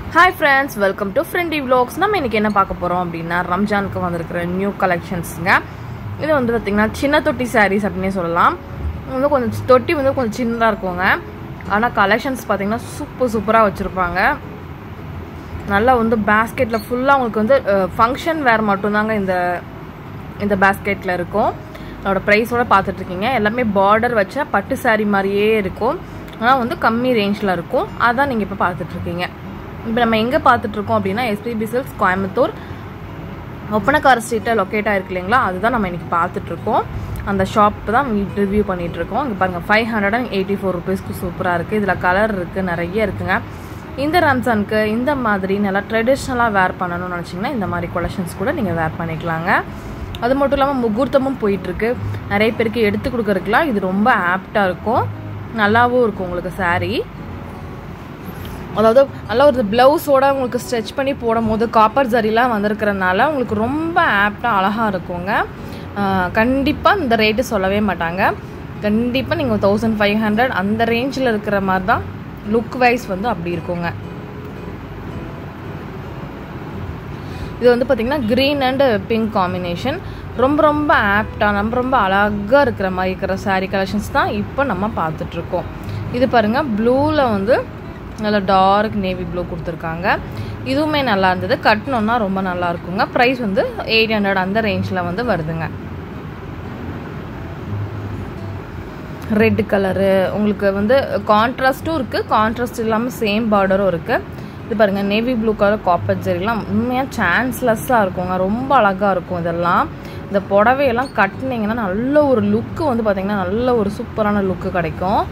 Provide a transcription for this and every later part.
Hi friends, welcome to Friendyvlogs. நம்ம இன்னைக்கு என்ன பார்க்க போறோம் அப்படினா ரம்ஜானுக்கு வந்திருக்கிற நியூ கலெக்ஷன்ஸ்ங்க. இது வந்து பாத்தீங்கன்னா சின்ன தொட்டி sarees அப்படினே சொல்லலாம். வந்து கொஞ்சம் தொட்டி வந்து கொஞ்சம் சின்னதா இருக்குங்க. ஆனா கலெக்ஷன்ஸ் பாத்தீங்கன்னா சூப்பரா வச்சிருப்பாங்க. நல்லா வந்து பாஸ்கெட்ல ஃபுல்லா உங்களுக்கு வந்து ஃபங்க்ஷன் வேர் மட்டும் தாங்க இந்த பாஸ்கெட்ல இருக்கும். அதோட பிரைஸோட பார்த்துட்டு இருக்கீங்க. எல்லாமே border வச்ச பட்டு saree மாதிரியே இருக்கும். ஆனா வந்து கம்மி ரேஞ்ச்ல இருக்கும். அதான் நீங்க இப்ப பார்த்துட்டு இருக்கீங்க. இப்போ நம்ம எங்க பார்த்துட்டு இருக்கோம் அப்படினா SPP Silks Coimbatore Oppanakara Street locate ஆயிருக்கு இல்லீங்களா, அதுதான் நம்ம இன்னைக்கு பார்த்துட்டு இருக்கோம். அந்த ஷாப் தான் ரிவ்யூ பண்ணிட்டு இருக்கோம். இங்க பாருங்க 584 ரூபாய்க்கு சூப்பரா இருக்கு. இதுல கலர் இருக்கு, நிறைய இருக்குங்க. இந்த ரம்ஜானுக்கு இந்த மாதிரி நல்லா ட்ரெடிஷனலா வேர் பண்ணனும்னு நினைச்சீங்கன்னா இந்த மாதிரி கலெக்ஷன்ஸ் கூட நீங்க வேர் பண்ணிக்கலாங்க. அது மட்டும் இல்லாம முகூர்த்தமும் போயிட்டு இருக்கு. நிறைய பேருக்கு எடுத்து கொடுக்கறதுக்குலாம் இது ரொம்ப ஆப்டா இருக்கும். நல்லாவும் இருக்கும் உங்களுக்கு saree. அதாவது நல்ல ஒரு ப்ளவுஸோட உங்களுக்கு ஸ்ட்ரெச் பண்ணி போடும்போது காப்பர் ஜரிலாம் வந்திருக்கிறதுனால உங்களுக்கு ரொம்ப ஆப்டா அழகா இருக்குங்க. கண்டிப்பா இந்த ரேட் சொல்லவே மாட்டாங்க. கண்டிப்பா நீங்க 1500 அந்த ரேஞ்சில இருக்கிற மாதிரி தான் லுக் வைஸ் வந்து அப்படி இருக்குங்க. இது வந்து பாத்தீங்கன்னா green and pink காம்பினேஷன். ரொம்ப ஆப்டா ரொம்ப அழகா இருக்கிற மாதிரி இருக்கிற saree கலெக்ஷன்ஸ் தான் இப்போ நம்ம பார்த்துட்டு இருக்கோம். இது பாருங்க ப்ளூல வந்து நல்ல டார்க் நேவி ப்ளூ கொடுத்துருக்காங்க. இதுவுமே நல்லா இருந்தது. கட்டணும்னா ரொம்ப நல்லா இருக்குங்க. ப்ரைஸ் வந்து 800 அந்த ரேஞ்சில் வந்து வருதுங்க. ரெட் கலரு உங்களுக்கு வந்து கான்ட்ராஸ்ட்டும் இருக்குது, கான்ட்ராஸ்ட் இல்லாமல் சேம் பார்டரும் இருக்குது. இது பாருங்கள் நேவி ப்ளூ கலர் காப்பர் ஜெரிலாம் உண்மையாக சான்ஸ்லெஸ்ஸாக இருக்குங்க. ரொம்ப அழகாக இருக்கும். இதெல்லாம் இந்த புடவையெல்லாம் கட்டினீங்கன்னா நல்ல ஒரு லுக்கு வந்து பார்த்திங்கன்னா நல்ல ஒரு சூப்பரான லுக்கு கிடைக்கும்.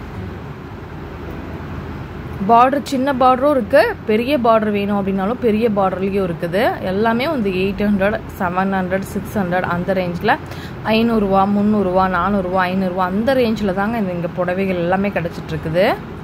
பார்டர் சின்ன பார்டரும் இருக்குது, பெரிய பார்டர் வேணும் அப்படின்னாலும் பெரிய பார்டர்லேயும் இருக்குது. எல்லாமே வந்து 800 700 600 அந்த ரேஞ்சில் 500 ரூபா 300 ரூபா 400 ரூபா 500 ரூபா அந்த ரேஞ்சில் தாங்க இங்கே புடவைகள் எல்லாமே கிடச்சிட்டு இருக்குது.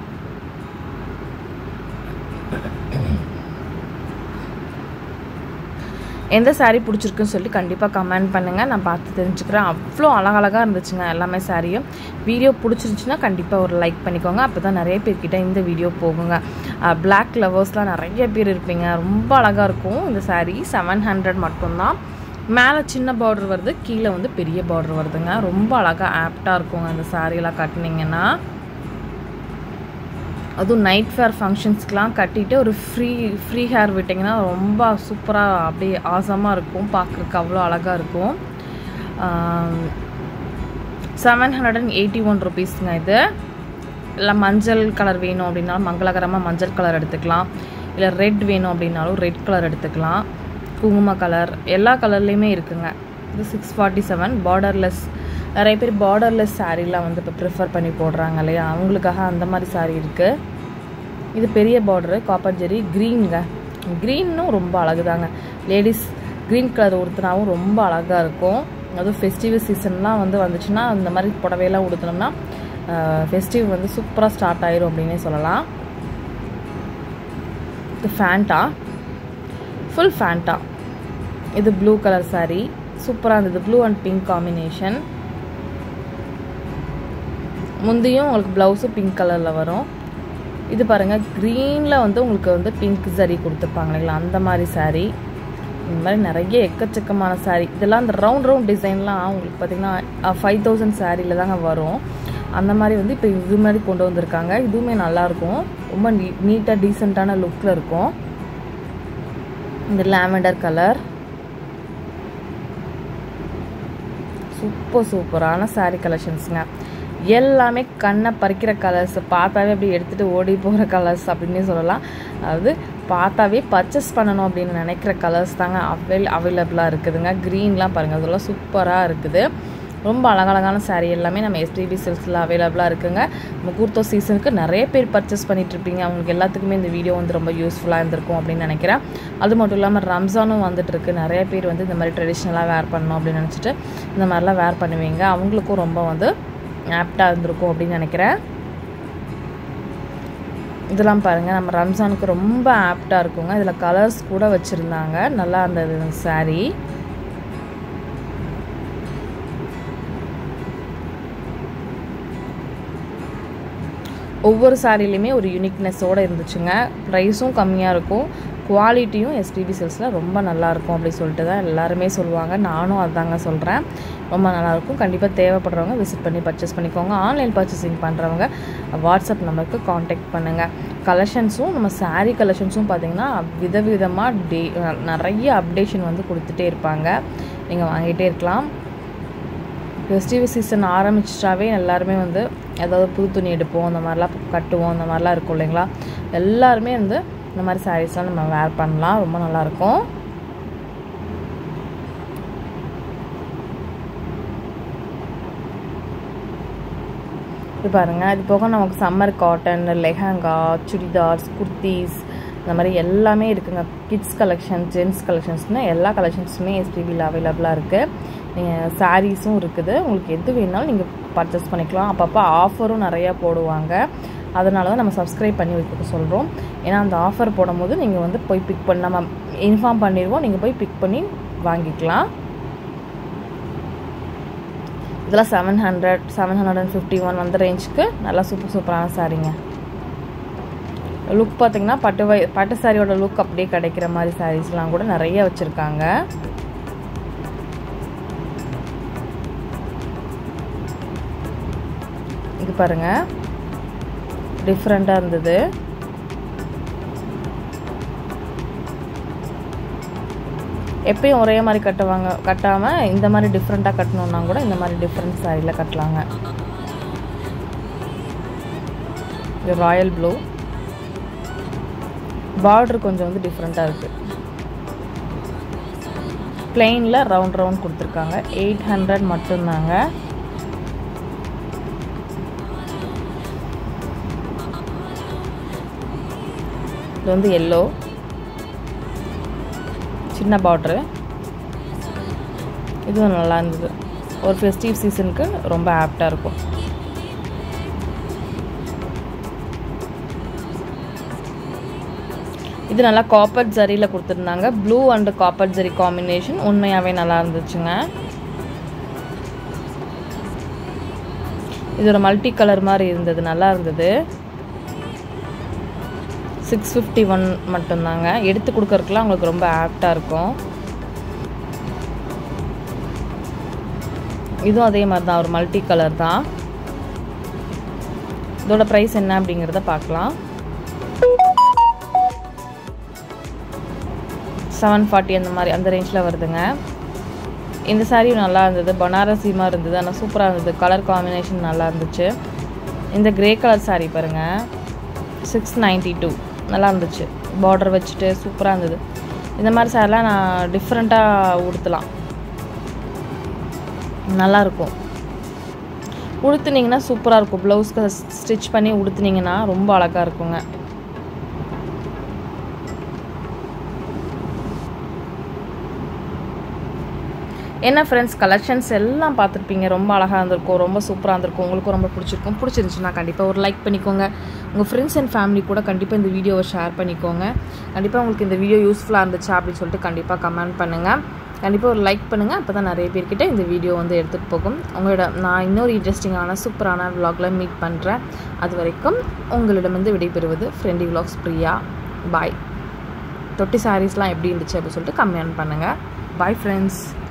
எந்த saree பிடிச்சிருக்குன்னு சொல்லிட்டு கண்டிப்பாக கமெண்ட் பண்ணுங்கள். நான் பார்த்து தெரிஞ்சுக்கிறேன். அவ்வளோ அழகழகாக இருந்துச்சுங்க எல்லாமே சாரியும். வீடியோ பிடிச்சிருந்துச்சுன்னா கண்டிப்பாக ஒரு லைக் பண்ணிக்கோங்க. அப்போ தான் நிறைய பேர்கிட்ட இந்த வீடியோ போகுங்க. பிளாக் லவர்ஸ்லாம் நிறைய பேர் இருப்பீங்க. ரொம்ப அழகாக இருக்கும் இந்த saree. 700 மட்டும்தான். மேலே சின்ன பார்டர் வருது, கீழே வந்து பெரிய பார்டர் வருதுங்க. ரொம்ப அழகாக ஆப்டாக இருக்குங்க இந்த சாரியெல்லாம் கட்டினீங்கன்னா. அதுவும் நைட் ஃபேர் ஃபங்க்ஷன்ஸ்க்கெலாம் கட்டிட்டு ஒரு ஃப்ரீ ஹேர் விட்டிங்கன்னா ரொம்ப சூப்பராக அப்படியே ஆசமாக இருக்கும். பார்க்குறதுக்கு அவ்வளோ அழகாக இருக்கும். 781 ருபீஸுங்க இது. இல்லை மஞ்சள் கலர் வேணும் அப்படின்னாலும் மங்களகரமாக மஞ்சள் கலர் எடுத்துக்கலாம். இல்லை ரெட் வேணும் அப்படின்னாலும் ரெட் கலர் எடுத்துக்கலாம். குங்கும கலர் எல்லா கலர்லேயுமே இருக்குங்க. இது 647 பார்டர்லெஸ். நிறைய பேர் பார்டர்லெஸ் சாரீலாம் வந்து இப்போ ப்ரிஃபர் பண்ணி போடுறாங்க இல்லையா, அவங்களுக்காக அந்த மாதிரி சாரீ இருக்குது. இது பெரிய பார்டரு காப்பர் ஜெரி க்ரீனுங்க. க்ரீன்னும் ரொம்ப அழகுதாங்க. லேடிஸ் க்ரீன் கலர் உடுத்தினாவும் ரொம்ப அழகாக இருக்கும். அதுவும் ஃபெஸ்டிவ் சீசன்லாம் வந்து வந்துச்சுன்னா இந்த மாதிரி புடவையெல்லாம் உடுத்தினோம்னா ஃபெஸ்டிவ் வந்து சூப்பராக ஸ்டார்ட் ஆயிரும் அப்படின்னே சொல்லலாம். இது ஃபேண்டா, ஃபுல் ஃபேண்டா. இது ப்ளூ கலர் saree சூப்பராக இருந்தது. Blue and pink combination. முந்தியும் உங்களுக்கு ப்ளவுஸும் பிங்க் கலரில் வரும். இது பாருங்கள் க்ரீனில் வந்து உங்களுக்கு வந்து பிங்க் ஜரி கொடுத்துருப்பாங்க இல்லைங்களா, அந்த மாதிரி saree. இந்த மாதிரி நிறைய எக்கச்சக்கமான saree. இதெல்லாம் அந்த ரவுண்ட் டிசைன்லாம் உங்களுக்கு பார்த்திங்கன்னா 5000 சாரியில் தாங்க வரும். அந்த மாதிரி வந்து இப்போ இது மாதிரி கொண்டு வந்திருக்காங்க. இதுவுமே நல்லாயிருக்கும். ரொம்ப நீட்டாக டீசெண்டான லுக்கில் இருக்கும். இந்த லாவெண்டர் கலர் சூப்பரான saree கலெக்ஷன்ஸுங்க. எல்லாமே கண்ணை பறிக்கிற கலர்ஸ், பார்த்தாவே அப்படி எடுத்துகிட்டு ஓடி போகிற கலர்ஸ் அப்படின்னே சொல்லலாம். அதாவது பார்த்தாவே பர்ச்சேஸ் பண்ணணும் அப்படின்னு நினைக்கிற கலர்ஸ் தாங்க அவைலபிளாக இருக்குதுங்க. க்ரீன்லாம் பாருங்கள், அதெல்லாம் சூப்பராக இருக்குது. ரொம்ப அழகழகான saree எல்லாமே நம்ம SPP Silksல அவைலபிளாக இருக்குங்க. முகூர்த்த சீசனுக்கு நிறைய பேர் பர்ச்சேஸ் பண்ணிகிட்ருப்பீங்க. அவங்களுக்கு எல்லாத்துக்குமே இந்த வீடியோ வந்து ரொம்ப யூஸ்ஃபுல்லாக இருந்திருக்கும் அப்படின்னு நினைக்கிறேன். அது மட்டும் இல்லாமல் ரம்ஜானும் வந்துட்டுருக்கு. நிறைய பேர் வந்து இந்த மாதிரி ட்ரெடிஷ்னலாக வேர் பண்ணணும் அப்படின்னு நினச்சிட்டு இந்த மாதிரிலாம் வேர் பண்ணுவீங்க. அவங்களுக்கும் ரொம்ப வந்து ஆப்டாக இருந்திருக்கும் அப்படின்னு நினைக்கிறேன். இதெல்லாம் பாருங்கள் நம்ம ரம்ஜானுக்கு ரொம்ப ஆப்டாக இருக்குங்க. இதில் கலர்ஸ் கூட வச்சுருந்தாங்க. நல்லா இருந்தது இந்த saree. ஒவ்வொரு சாரிலையுமே ஒரு யூனிக்னஸோட இருந்துச்சுங்க. ப்ரைஸும் கம்மியாக இருக்கும், குவாலிட்டியும் SPP Silksல ரொம்ப நல்லாயிருக்கும் அப்படி சொல்லிட்டு தான் எல்லாருமே சொல்லுவாங்க. நானும் அதாங்க சொல்கிறேன், ரொம்ப நல்லாயிருக்கும். கண்டிப்பாக தேவைப்படுறவங்க விசிட் பண்ணி பர்ச்சேஸ் பண்ணிக்கோங்க. ஆன்லைன் பர்ச்சேசிங் பண்ணுறவங்க வாட்ஸ்அப் நம்பருக்கு காண்டாக்ட் பண்ணுங்கள். கலெக்ஷன்ஸும் நம்ம சாரீ கலெக்ஷன்ஸும் பார்த்திங்கன்னா விதவிதமாக நிறைய அப்டேஷன் வந்து கொடுத்துட்டே இருப்பாங்க, நீங்கள் வாங்கிட்டே இருக்கலாம். ஃபெஸ்டிவல் சீசன் ஆரம்பிச்சிட்டாவே எல்லாருமே வந்து ஏதாவது புது துணி எடுப்போம், அந்த மாதிரிலாம் கட்டுவோம், அந்த மாதிரிலாம் இருக்கும் இல்லைங்களா. எல்லாருமே வந்து இந்த மாதிரி சாரீஸ்லாம் நம்ம வேர் பண்ணலாம், ரொம்ப நல்லாயிருக்கும். இது பாருங்கள், இது போக நமக்கு சம்மர் காட்டன், லெஹங்கா, சுடிதார்ஸ், குர்த்திஸ் இந்த மாதிரி எல்லாமே இருக்குங்க. கிட்ஸ் கலெக்ஷன், ஜென்ஸ் கலெக்ஷன்ஸ்னு எல்லா கலெக்ஷன்ஸுமே SPPயில் அவைலபிளாக இருக்குது. நீங்கள் சாரீஸும் இருக்குது, உங்களுக்கு எது வேணாலும் நீங்கள் பர்ச்சேஸ் பண்ணிக்கலாம். அப்பப்போ ஆஃபரும் நிறையா போடுவாங்க, அதனால தான் நம்ம சப்ஸ்கிரைப் பண்ணி வைக்க சொல்கிறோம். ஏன்னா அந்த ஆஃபர் போடும்போது நீங்கள் வந்து போய் பிக் பண்ண நம்ம இன்ஃபார்ம் பண்ணிடுவோம், நீங்கள் போய் பிக் பண்ணி வாங்கிக்கலாம். இதெல்லாம் 700, 751 அந்த ரேஞ்சுக்கு நல்லா சூப்பரான சாரீங்க. லுக் பார்த்திங்கன்னா பட்டு சாரியோட லுக் அப்படியே கிடைக்கிற மாதிரி சாரீஸ்லாம் கூட நிறைய வச்சுருக்காங்க. இது பாருங்கள், டிஃப்ரெண்ட்டாக இருந்தது. எப்பயும் ஒரே மாதிரி கட்டாமல் இந்த மாதிரி டிஃப்ரெண்ட்டாக கட்டணுன்னா கூட இந்த மாதிரி டிஃப்ரெண்ட் சாரியில் கட்டலாங்க. இது ராயல் ப்ளூ, பார்டர் கொஞ்சம் வந்து டிஃப்ரெண்ட்டாக இருக்குது. பிளெயினில் ரவுண்ட் கொடுத்துருக்காங்க. 800 மட்டும்தாங்க. இது வந்து எல்லோ, சின்ன பார்டரு. இதுவும் நல்லா இருந்தது, ஒரு ஃபெஸ்டிவ் சீசனுக்கு ரொம்ப ஆப்டாக இருக்கும். இது நல்லா காப்பர் ஜரியில் கொடுத்துருந்தாங்க. Blue and copper zari combination உண்மையாகவே நல்லா இருந்துச்சுங்க. இது ஒரு மல்டி கலர் மாதிரி இருந்தது, நல்லா இருந்தது. 651 மட்டும்தாங்க. எடுத்து கொடுக்கறதுக்குலாம் உங்களுக்கு ரொம்ப ஆப்டாக இருக்கும். இதுவும் அதே மாதிரி தான், ஒரு மல்டி கலர் தான். இதோட ப்ரைஸ் என்ன அப்படிங்கிறத பார்க்கலாம். 740 அந்த மாதிரி அந்த ரேஞ்சில் வருதுங்க. இந்த சாரியும் நல்லா இருந்தது, பனாரசி மாதிரி இருந்தது, ஆனால் சூப்பராக இருந்தது. கலர் காம்பினேஷன் நல்லா இருந்துச்சு. இந்த கிரே கலர் சாரீ பாருங்கள், 692 நல்லா இருந்துச்சு. பார்டர் வச்சுட்டு சூப்பராக இருந்தது. இந்த மாதிரி சாரிலாம் நான் டிஃப்ரெண்ட்டாக உடுத்தலாம், நல்லாயிருக்கும். உடுத்துனீங்கன்னா சூப்பராக இருக்கும். ப்ளவுஸ்க்கு ஸ்டிச் பண்ணி உடுத்துனீங்கன்னா ரொம்ப அழகாக இருக்குங்க. என்ன ஃப்ரெண்ட்ஸ், கலெக்ஷன்ஸ் எல்லாம் பார்த்துருப்பீங்க. ரொம்ப அழகாக இருந்திருக்கும், ரொம்ப சூப்பராக இருந்திருக்கும். உங்களுக்கும் ரொம்ப பிடிச்சிருந்துச்சுன்னா கண்டிப்பாக ஒரு லைக் பண்ணிக்கோங்க. உங்கள் ஃப்ரெண்ட்ஸ் அண்ட் ஃபேமிலி கூட கண்டிப்பாக இந்த வீடியோவை ஷேர் பண்ணிக்கோங்க. கண்டிப்பாக உங்களுக்கு இந்த வீடியோ யூஸ்ஃபுல்லாக இருந்துச்சா அப்படின்னு சொல்லிட்டு கண்டிப்பாக கமெண்ட் பண்ணுங்கள். கண்டிப்பாக ஒரு லைக் பண்ணுங்கள், அப்போ தான் நிறைய பேர்கிட்ட இந்த வீடியோ வந்து எடுத்துகிட்டு போகும். நான் இன்னொரு இன்ட்ரெஸ்டிங்கான சூப்பரான விலாகில் மீட் பண்ணுறேன். அது வரைக்கும் உங்களிடமிருந்து விடைபெறுவது Friendyvlogs பிரியா. பாய். தொட்டி சாரீஸ்லாம் எப்படி இருந்துச்சு அப்படின்னு சொல்லிட்டு கமெண்ட் பண்ணுங்கள். Bye friends.